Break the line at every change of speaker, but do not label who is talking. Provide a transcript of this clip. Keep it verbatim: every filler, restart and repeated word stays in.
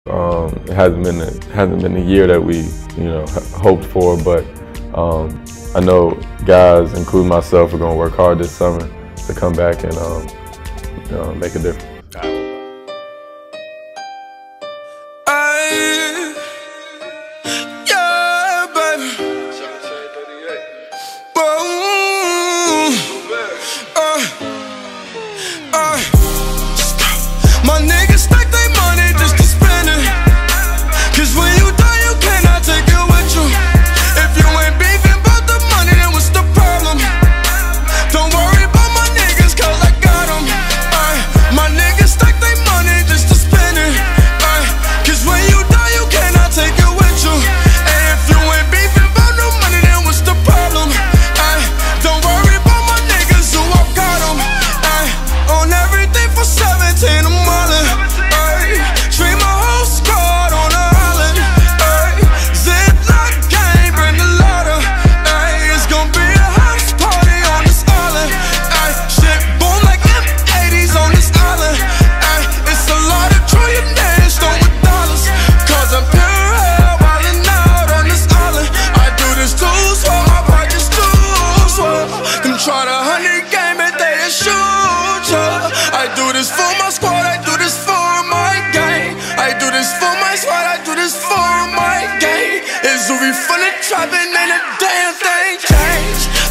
Um, it hasn't been a, hasn't been the year that we, you know, hoped for, but um, I know guys, including myself, are going to work hard this summer to come back and um, you know, make a difference.
I, yeah, baby. Uh, uh, my niggas stack they money just to spend it. Cause when you die, you cannot take it with you. If you ain't beefing about the money, then what's the problem? Don't worry about my niggas, cause I got them. Uh, my niggas stack they money just to spend it. Uh, cause when you die, you cannot take it with you. And if you ain't beefing about no money, then what's the problem? Uh, don't worry about my niggas, who I got them. Uh, on everything for seventeen, I'm wildin'. Uh, treat my whole squad on a island. Uh, Ziploc gang, bring the ladder. Uh, it's gonna be a house party on this island. Uh, shit boom like M eighties on this island. Uh, it's a lot of trillionaires thrown with dollars. Cause I'm pure hell wildin' out on this island. I do this too swell, my pockets too swell. Come try the honey game and they a shoot ya. I do this for my squad, I do this for my gang. I do this for my squad, I do this for my gang. It's Uri from the trap and ain't a damn thing changed.